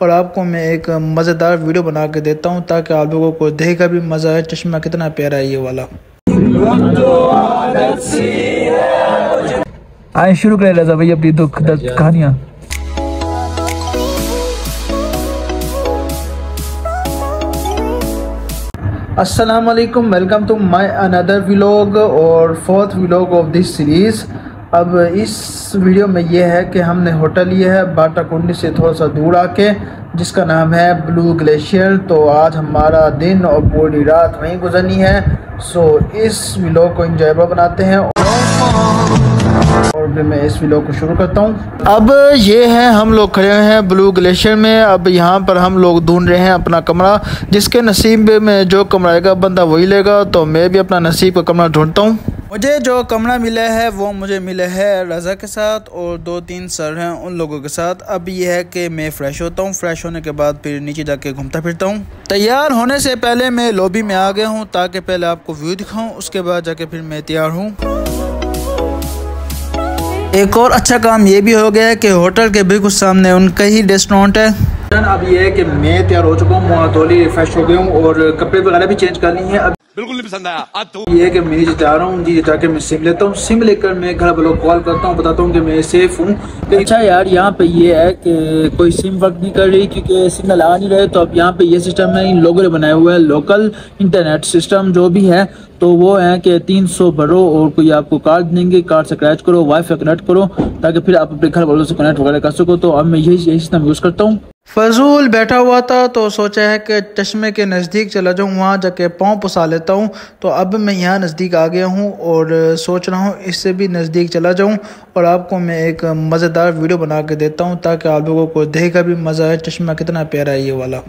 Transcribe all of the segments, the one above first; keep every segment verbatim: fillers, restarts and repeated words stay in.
और आपको मैं एक मज़ेदार वीडियो बना के देता हूँ ताकि आप लोगों को देखा भी मज़ा आए। चश्मा कितना प्यारा है ये वाला। आए शुरू करें रजा भाई अपनी दुख दर्द कहानियाँ। अस्सलाम वालेकुम, welcome to my another vlog और fourth vlog of this series. अब इस वीडियो में ये है कि हमने होटल लिया है बाटाकुंडी से थोड़ा सा दूर आके, जिसका नाम है ब्लू ग्लेशियर। तो आज हमारा दिन और पूरी रात वहीं गुजरनी है। सो इस व्लॉग को इंजॉयबल बनाते हैं और फिर मैं इस व्लॉग को शुरू करता हूँ। अब ये है, हम लोग खड़े हैं ब्लू ग्लेशियर में। अब यहाँ पर हम लोग ढूंढ रहे हैं अपना कमरा। जिसके नसीब में जो कमरा आएगा बंदा वही लेगा। तो मैं भी अपना नसीब का कमरा ढूंढता हूँ। मुझे जो कमरा मिला है वो मुझे मिला है रज़ा के साथ और दो तीन सर हैं उन लोगों के साथ। अब ये है कि मैं फ़्रेश होता हूँ। फ़्रेश होने के बाद फिर नीचे जाके घूमता फिरता हूँ। तैयार होने से पहले मैं लॉबी में आ गया हूँ ताकि पहले आपको व्यू दिखाऊँ, उसके बाद जाके फिर मैं तैयार हूँ। एक और अच्छा काम ये भी हो गया है कि होटल के बिल्कुल सामने उनका ही रेस्टोरेंट है। अब ये है कि मैं तैयार हो चुका हूँ, मुँह धो ली, रिफ्रेश हो गया हूँ और कपड़े वगैरह भी चेंज कर ली हैं। अब बिल्कुल नहीं पसंद आया। अब तो ये है कि मैं नीचे जा रहा हूँ, नीचे जाके मैं सिम लेता हूँ। सिम लेकर मैं घर वालों को कॉल करता हूँ, बताता हूँ कि मैं सेफ हूँ। अच्छा यार, यहाँ पे ये है कि कोई सिम वर्क नहीं कर रही क्योंकि सिग्नल आ नहीं रहे। तो अब यहाँ पे ये सिस्टम है, इन लोगों ने बनाया हुआ है लोकल इंटरनेट सिस्टम जो भी है। तो वो है कि तीन सौ भरो और कोई आपको कार्ड देंगे, कार्ड से क्रैच करो, वाईफाई कनेक्ट करो ताकि फिर आप अपने घर वालों से कनेक्ट वगैरह कर सको। तो अब मैं यही यही सिस्टम यूज़ करता हूँ। फजूल बैठा हुआ था तो सोचा है कि चश्मे के नज़दीक चला जाऊँ, वहाँ जाके पाँव पसा लेता हूँ। तो अब मैं यहाँ नज़दीक आ गया हूँ और सोच रहा हूँ इससे भी नज़दीक चला जाऊँ और आपको मैं एक मज़ेदार वीडियो बना के देता हूँ ताकि आप लोगों को देखा भी मज़ा आए। चश्मा कितना प्यारा है ये वाला।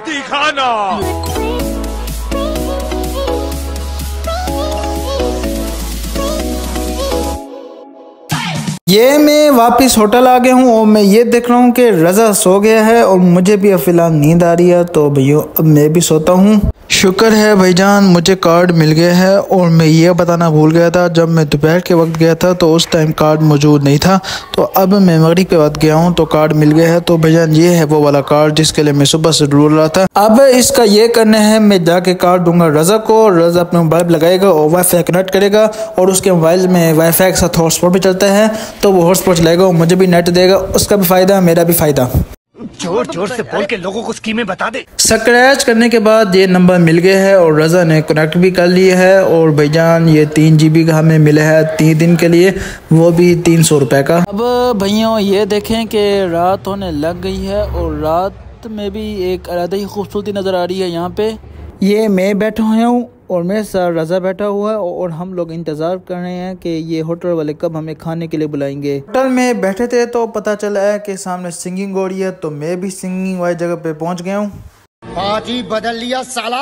ये मैं वापस होटल आ गया हूँ और मैं ये देख रहा हूँ कि रज़ा सो गया है और मुझे भी अब फिलहाल नींद आ रही है। तो भैया अब मैं भी सोता हूँ। शुक्र है भाईजान, मुझे कार्ड मिल गया है। और मैं ये बताना भूल गया था, जब मैं दोपहर के वक्त गया था तो उस टाइम कार्ड मौजूद नहीं था। तो अब मैं मगरिब के वक्त गया हूँ तो कार्ड मिल गया है। तो भाईजान ये है वो वाला कार्ड जिसके लिए मैं सुबह से ढूंढ रहा था। अब इसका ये करना है, मैं जाके कार्ड दूंगा रज़ा को, रज़ा अपने मोबाइल लगाएगा और वाईफाई कनेक्ट करेगा और उसके मोबाइल में वाईफाई के साथ हॉटस्पॉट भी चलता है। तो वो हॉटस्पॉट चलाएगा और मुझे भी नेट देगा, उसका भी फ़ायदा मेरा भी फ़ायदा। जोर जोर से बोल के लोगों को स्कीमें बता दे। स्क्रैच करने के बाद ये नंबर मिल गया है और रज़ा ने कनेक्ट भी कर लिया है। और भाईजान ये तीन जी बी का हमें मिला है तीन दिन के लिए, वो भी तीन सौ रुपये का। अब भैया ये देखें कि रात होने लग गई है और रात में भी एक अलग ही खूबसूरती नज़र आ रही है। यहाँ पे ये मैं बैठा हुआ हूँ और मेरे साथ रज़ा बैठा हुआ है और हम लोग इंतज़ार कर रहे हैं कि ये होटल वाले कब हमें खाने के लिए बुलाएंगे। होटल में बैठे थे तो पता चला है कि सामने सिंगिंग हो रही है। तो मैं भी सिंगिंग वाली जगह पे पहुंच गया हूँ। आज ही बदल लिया साला।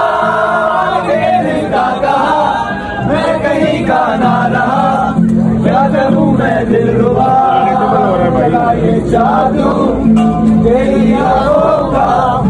मैं कहीं का ना रहा, क्या करूं मैं दिलरुबा, ये जादू तेरी आंखों का।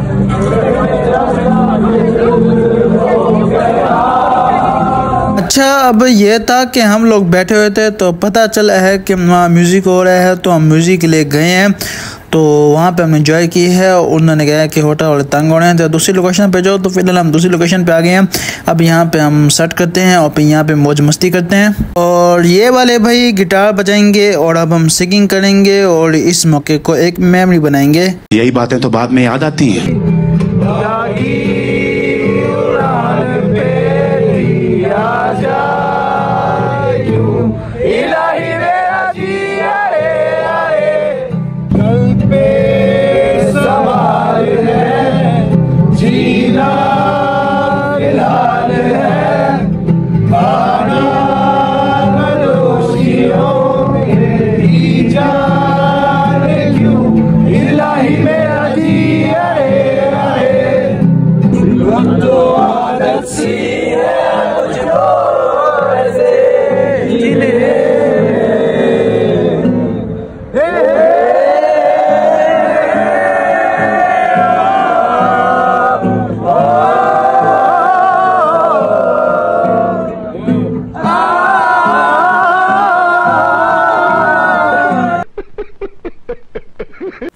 अच्छा, अब ये था कि हम लोग बैठे हुए थे तो पता चला है कि वहाँ म्यूज़िक हो रहा है। तो हम म्यूज़िक के लिए गए हैं तो वहाँ पे हमने एंजॉय की है। उन्होंने कहा कि होटल वाले तंग हो रहे हैं तो दूसरी लोकेशन पे जाओ। तो फिलहाल हम दूसरी लोकेशन पे आ गए हैं। अब यहाँ पे हम सेट करते हैं और फिर यहाँ पे मौज मस्ती करते हैं। और ये वाले भाई गिटार बजाएंगे और अब हम सिंगिंग करेंगे और इस मौके को एक मेमोरी बनाएंगे। यही बातें तो बाद में याद आती हैं।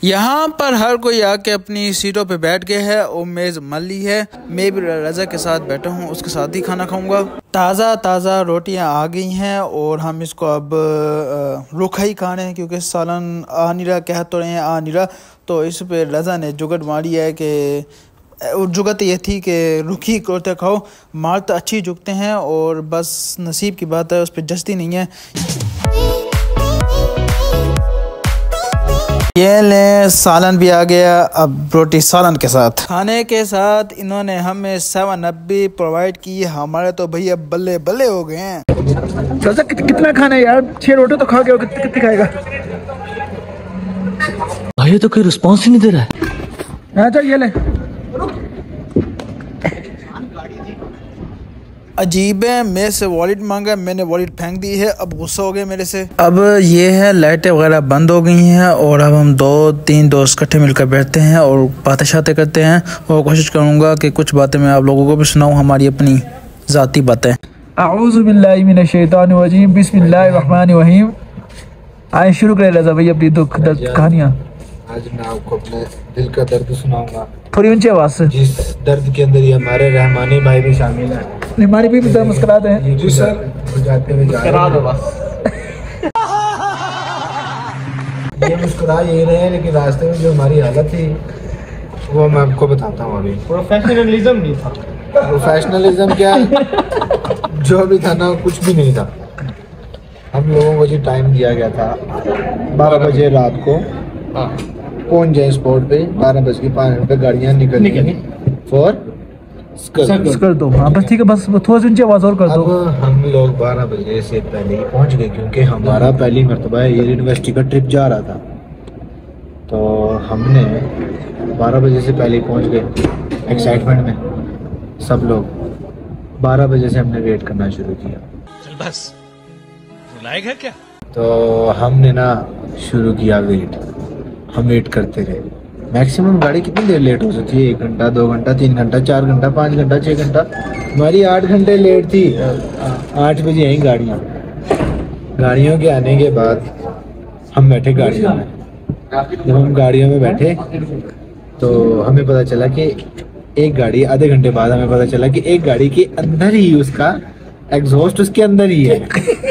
यहाँ पर हर कोई आके अपनी सीटों पे बैठ गया है और मेज़ मल ली है। मैं भी रज़ा के साथ बैठा हूँ, उसके साथ ही खाना खाऊंगा। ताज़ा ताज़ा रोटियाँ आ गई हैं और हम इसको अब रुखा ही खा रहे हैं क्योंकि सालन आ नहीं रहा, कह तो रहे हैं आ नहीं रहा। तो इस पे रज़ा ने जुगत मारी है कि जुगत ये थी कि रुखी रोटियाँ खाओ, मार तो अच्छी जुगते हैं और बस नसीब की बात है, उस पर जस्ती नहीं है। ये ले सालन भी आ गया, अब रोटी सालन के साथ। खाने के साथ इन्होंने हमें सेवन अप भी प्रोवाइड की। हमारे तो भैया बल्ले बल्ले हो गए हैं। चाचा कि, कितना खाना है यार? छह रोटी तो खा गया, कितनी कितनी खाएगा? भाई तो कोई रिस्पॉन्स ही नहीं दे रहा है। अच्छा ये ले। अजीब है, मेरे से वॉलेट मांगा, मैंने वॉलेट फेंक दी है, अब गुस्सा हो गया मेरे से। अब ये है लाइटें वगैरह बंद हो गई हैं और अब हम दो तीन दोस्त इकट्ठे मिलकर बैठते हैं और बातें शातें करते हैं और कोशिश करूँगा कि कुछ बातें मैं आप लोगों को भी सुनाऊँ, हमारी अपनी ज़ाती बातें। अऊज़ु बिल्लाहि मिनश शैतानिर रजीम, बिस्मिल्लाहिर रहमानिर रहीम। आए शुरू करें रज़ा भाई अपनी दुख दर्द कहानियाँ। आज मैं आपको अपने दिल का दर्द सुनाऊंगा, थोड़ी ऊंची आवाज़ से। जिस दर्द के अंदर ये हमारे रहमानी भाई भी शामिल हैं। हमारी भी तो मुस्कुराते हैं जी सर, जाते हुए जा रहे हैं। ये मुस्कुरा यही रहे हैं, लेकिन रास्ते में जो हमारी हालत थी वो मैं आपको बताता हूँ। अभी प्रोफेशनलिज्म नहीं था। प्रोफेशनलिज्म क्या, जो भी था ना कुछ भी नहीं था। हम लोगों को जो टाइम दिया गया था बारह बजे रात को पहुंच जाए स्पॉट पे, बारह बज के पाँच मिनट पे गाड़ियाँ निकल फॉर कर दो। हाँ बस ठीक है, बस थोड़ी सी ऊंची आवाज़ और कर दो। अब हम लोग बारह बजे से पहले ही पहुंच गए क्योंकि हमारा पहली मरतबा एयर यूनिवर्सिटी का ट्रिप जा रहा था। तो हमने बारह बजे से पहले ही पहुंच गए एक्साइटमेंट में सब लोग। बारह बजे से हमने वेट करना शुरू किया। चल बस लायक है क्या? तो हमने ना शुरू किया वेट। हम वेट करते रहे। मैक्सिमम गाड़ी कितनी देर लेट हो सकती है? एक घंटा, दो घंटा, तीन घंटा, चार घंटा, पाँच घंटा, छः घंटा। हमारी आठ घंटे लेट थी। आठ बजे आई गाड़ियाँ। गाड़ियों के आने के बाद हम बैठे गाड़ियों में। जब हम गाड़ियों में बैठे तो हमें पता चला कि एक गाड़ी, आधे घंटे बाद हमें पता चला कि एक गाड़ी के अंदर ही उसका एग्जॉस्ट उसके अंदर ही है।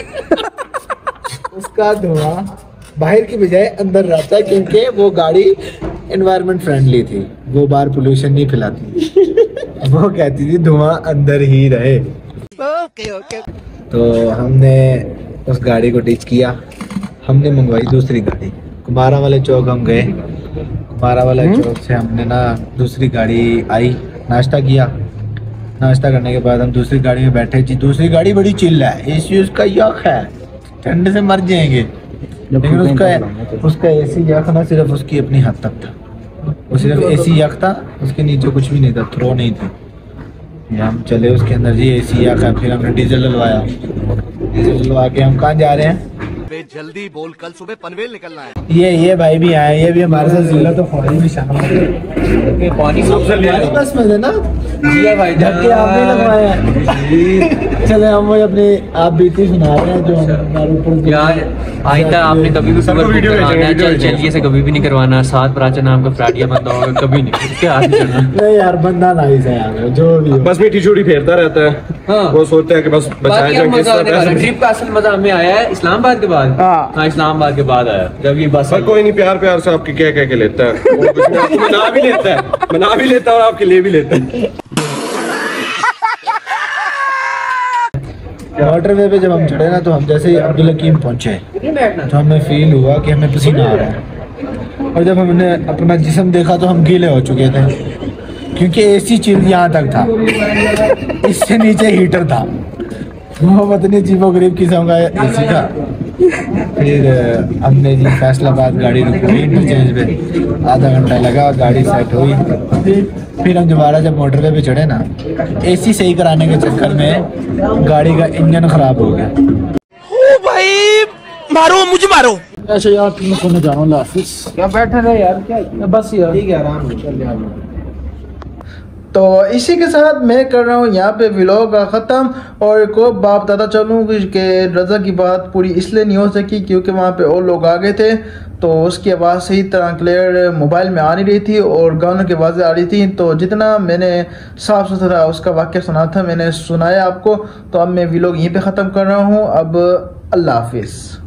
उसका धुआं बाहर की बजाय अंदर रहता है क्योंकि वो गाड़ी एनवायरनमेंट फ्रेंडली थी, वो बाहर पोल्यूशन नहीं फैलाती। वो कहती थी धुआं अंदर ही रहे। Okay okay. तो हमने उस गाड़ी को डिच किया। हमने मंगवाई दूसरी गाड़ी। कुमारा वाले चौक हम गए। कुमारा वाले चौक से हमने ना दूसरी गाड़ी आई, नाश्ता किया। नाश्ता करने के बाद हम दूसरी गाड़ी में बैठे। जी दूसरी गाड़ी बड़ी चिल्ल है, एसी उसका यक है, ठंड से मर जाएंगे। लेकिन उसका उसका एसी यक ना सिर्फ उसकी अपनी हद तक था। वो सिर्फ एसी यक था, उसके नीचे कुछ भी नहीं था, थ्रो नहीं थी। हम चले उसके अंदर, जी एसी यक है। फिर हमने डीजल डलवाया। डीजल डलवा के हम कहाँ जा रहे हैं? जल्दी बोल, कल सुबह पनवेल निकलना है। ये ये भाई भी आए, ये भी हमारे साथ जिला तो फौरी में शामिल है। पानी बस में है ना जी भाई, धक्के आपने लगवाए हैं। चले हम वो अपने आप बीती सुना रहे हैं जो हमारे ऊपर यार आइंदा आपने कभी भी सुगर बुक करवाना है, चल चलिए से कभी भी नहीं करवाना। सात प्राचा नाम का फ्रैटिया बंदा होगा, कभी नहीं उसके हाथ नहीं चढ़ना। नहीं यार, बंदा नाइस है यार, जो भी हो। बस मीठी चूड़ी फेरता रहता है। हाँ। वो सोचता है कि बस बचाया जाए। ट्रिप का असल मजा हमें आया है इस्लामाबाद के बाद। हाँ इस्लामाबाद के बाद आया जब ये बस। कोई नहीं, प्यार प्यार से आपकी कह कह के लेता है, मना भी लेता है, मना भी लेता है और आपके लिए भी लेता है। वाटरवे पे जब हम चढ़े ना तो हम जैसे ही अब्दुल हकीम पहुंचे तो हमें फील हुआ कि हमें पसीना आ रहा है। और जब हमने अपना जिस्म देखा तो हम गीले हो चुके थे क्योंकि एसी चिल यहाँ तक था, इससे नीचे हीटर था। वो पता अजीबो गरीब किस्म का एसी था। फिर हमने जी फैसलाबाद गाड़ी रुकी इंटरचेंज पे, आधा घंटा लगा, गाड़ी सेट हुई। फिर हम दोबारा जब मोटरवे पे चढ़े ना, एसी सही कराने के चक्कर में गाड़ी का इंजन खराब हो गया। ओ भाई मारो मुझे मारो। अच्छा यार तुम सोने जाओ लाफिस। क्या बैठे रहे यार, क्या बस यार ठीक है, आराम से चल यार। तो इसी के साथ मैं कर रहा हूँ यहाँ पे व्लॉग का ख़त्म। और एक और बात बताता चलूँ कि रज़ा की बात पूरी इसलिए नहीं हो सकी क्योंकि वहाँ पे और लोग आ गए थे, तो उसकी आवाज़ सही तरह क्लियर मोबाइल में आ नहीं रही थी और गानों की आवाज़ें आ रही थी। तो जितना मैंने साफ़ सुथरा उसका वाक़या सुना था मैंने सुनाया आपको। तो अब मैं व्लॉग यहीं पे ख़त्म कर रहा हूँ। अब अल्लाह हाफिज़।